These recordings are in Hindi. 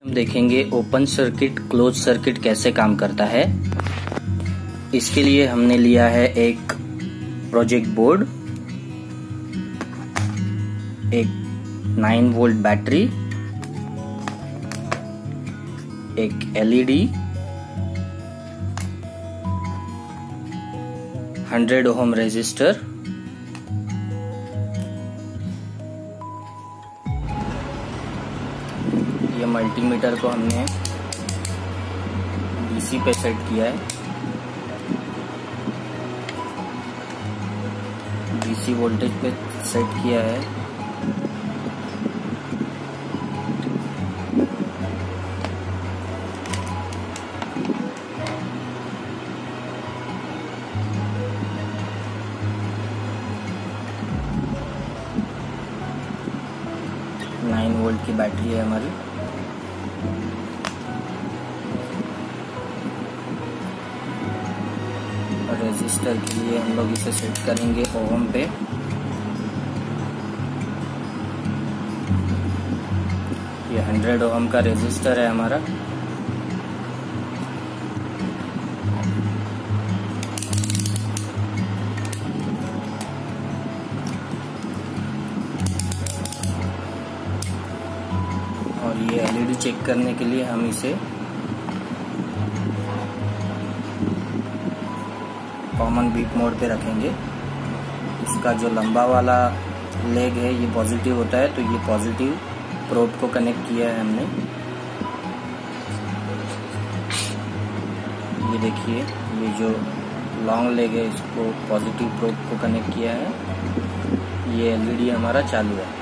हम देखेंगे ओपन सर्किट क्लोज सर्किट कैसे काम करता है। इसके लिए हमने लिया है एक प्रोजेक्ट बोर्ड, एक 9 वोल्ट बैटरी, एक एलईडी, 100 ओम रेजिस्टर, ये मल्टीमीटर को हमने डीसी पे सेट किया है, डीसी वोल्टेज पे सेट किया है। नाइन वोल्ट की बैटरी है हमारी। रेजिस्टर के लिए हम लोग इसे सेट करेंगे ओम पे। ये 100 ओम का रेजिस्टर है हमारा। और ये एलईडी चेक करने के लिए हम इसे कॉमन बीट मोड पे रखेंगे। इसका जो लंबा वाला लेग है ये पॉजिटिव होता है, तो ये पॉजिटिव प्रोब को कनेक्ट किया है हमने। ये देखिए, ये जो लॉन्ग लेग है इसको पॉजिटिव प्रोब को कनेक्ट किया है। ये एलईडी हमारा चालू है।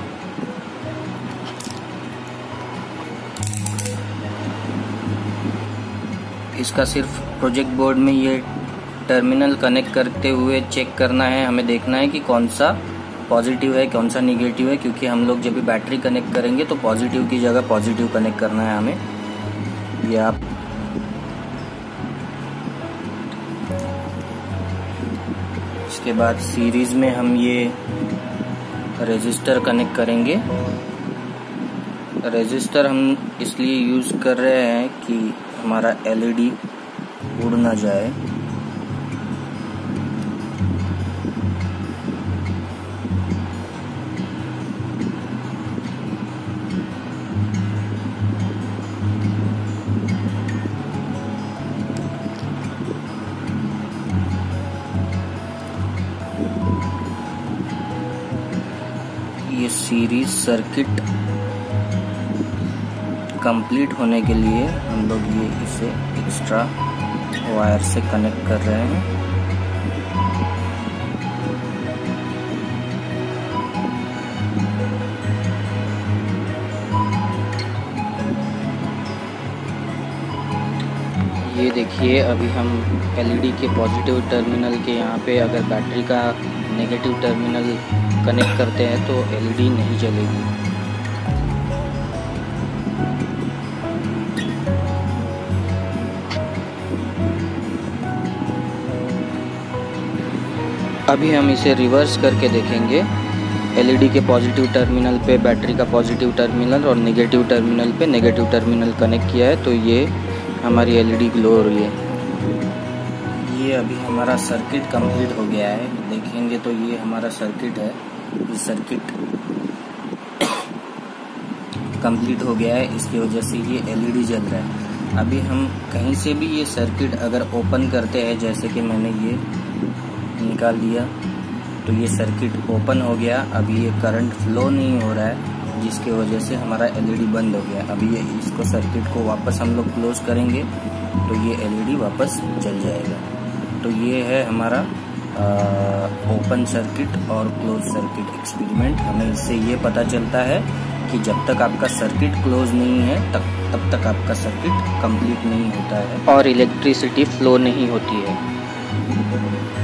इसका सिर्फ प्रोजेक्ट बोर्ड में ये टर्मिनल कनेक्ट करते हुए चेक करना है, हमें देखना है कि कौन सा पॉजिटिव है कौन सा निगेटिव है, क्योंकि हम लोग जब भी बैटरी कनेक्ट करेंगे तो पॉजिटिव की जगह पॉजिटिव कनेक्ट करना है हमें। ये आप इसके बाद सीरीज में हम ये रेजिस्टर कनेक्ट करेंगे। रेजिस्टर हम इसलिए यूज कर रहे हैं कि हमारा एलईडी उड़ ना जाए। ये सीरीज सर्किट कंप्लीट होने के लिए हम लोग ये इसे एक्स्ट्रा वायर से कनेक्ट कर रहे हैं। ये देखिए, अभी हम एलईडी के पॉजिटिव टर्मिनल के यहाँ पे अगर बैटरी का नेगेटिव टर्मिनल कनेक्ट करते हैं तो एलईडी नहीं जलेगी। अभी हम इसे रिवर्स करके देखेंगे। एलईडी के पॉजिटिव टर्मिनल पे बैटरी का पॉजिटिव टर्मिनल और नेगेटिव टर्मिनल पे नेगेटिव टर्मिनल कनेक्ट किया है, तो ये हमारी एलईडी ग्लो हो रही है। ये अभी हमारा सर्किट कंप्लीट हो गया है। देखेंगे तो ये हमारा सर्किट है। ये सर्किट कंप्लीट हो गया है, इसकी वजह से ये एलईडी जल रहा है। अभी हम कहीं से भी ये सर्किट अगर ओपन करते हैं, जैसे कि मैंने ये निकाल दिया, तो ये सर्किट ओपन हो गया। अभी ये करंट फ्लो नहीं हो रहा है, जिसके वजह से हमारा एलईडी बंद हो गया। अभी ये इसको सर्किट को वापस हम लोग क्लोज करेंगे तो ये एलईडी वापस जल जाएगा। तो ये है हमारा ओपन सर्किट और क्लोज सर्किट एक्सपेरिमेंट। हमें इससे ये पता चलता है कि जब तक आपका सर्किट क्लोज नहीं है तब तक आपका सर्किट कंप्लीट नहीं होता है और इलेक्ट्रिसिटी फ्लो नहीं होती है।